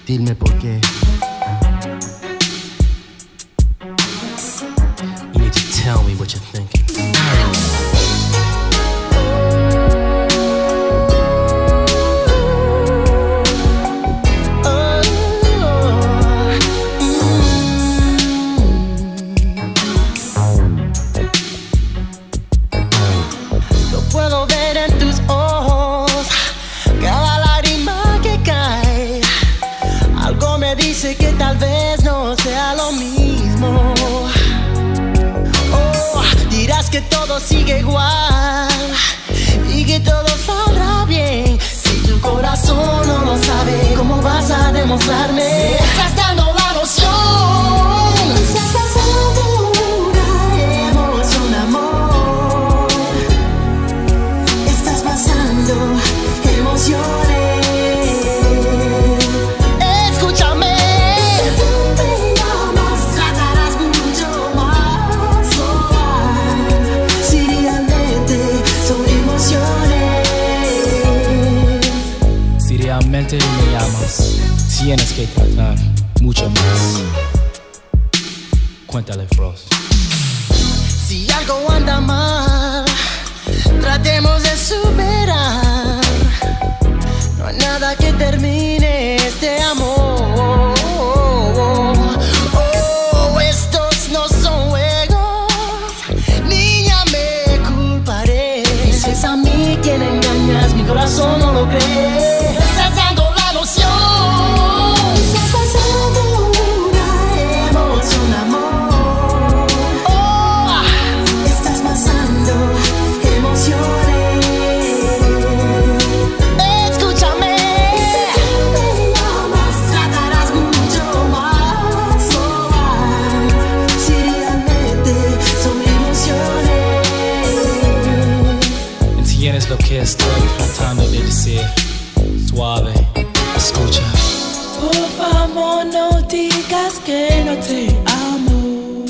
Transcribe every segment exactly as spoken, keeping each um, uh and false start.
Dime por qué. You need to tell me what you're thinking. Puedo ver en tus ojos cada lágrima que cae. Algo me dice que tal vez no sea lo mismo. Oh, dirás que todo sigue igual y que todo saldrá bien. Si tu corazón no lo sabe, ¿cómo vas a demostrarme? Me estás dando la noción. Estás pasando una emoción, amor. Estás pasando emociones. Escúchame. Si tú me amas, tratarás mucho más. Oh, si realmente son emociones. Si realmente me amas, tienes que tratar mucho más. Cuéntale, Frost. Si algo anda mal, tratemos de superar. No hay nada que termine este amor. Oh, estos no son juegos. Niña, me culparé. Dices a mí quien engañas, mi corazón no lo cree. Estás dando la noción. Estás pasando una emoción, amor. Oh, estás pasando emociones. Escúchame. Si tú me amas, tratarás mucho más. Oh, si realmente son emociones. ¿Entiendes lo que estoy tratando de decir? Suave, escucha. Por favor, no digas que no te amo.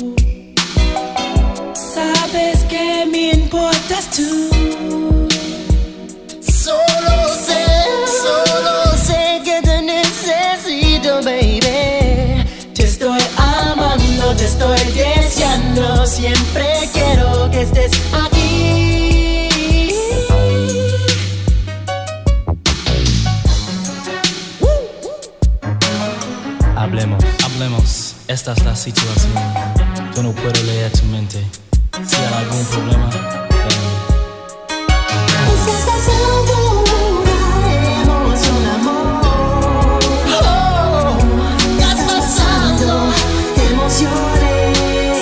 Sabes que me importas tú. Solo sé, solo sé que te necesito, baby. Te estoy amando, te estoy deseando. Siempre quiero que estés aquí. Hablemos, hablemos. Esta es la situación. Yo no puedo leer tu mente. Si hay algún problema, ven. Estás pasando una emoción, amor. Oh, estás pasando emociones.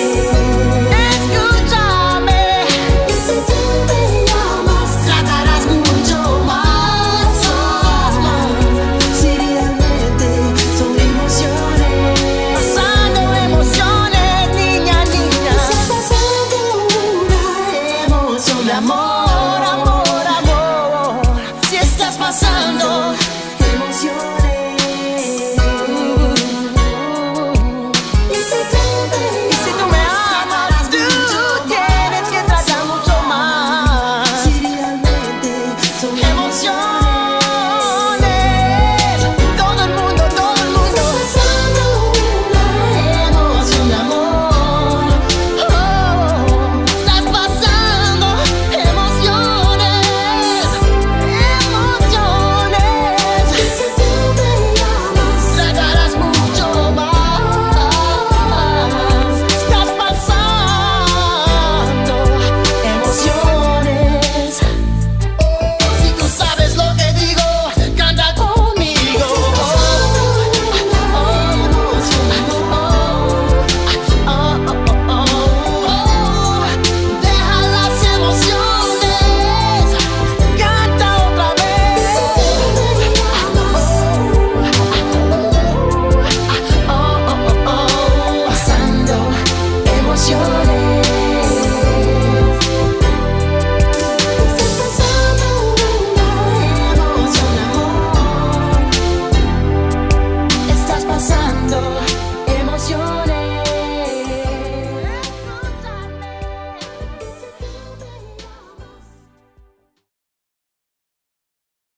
Escúchame. Si tú me amas, tratarás mucho más. Oh, si realmente son emociones. Pasando emociones, niña, niña. Estás pasando una emoción de amor, amor, amor. Si estás pasando emociones. Y si tú me, y si tú me amas, tú tienes que tratar mucho más. Si realmente son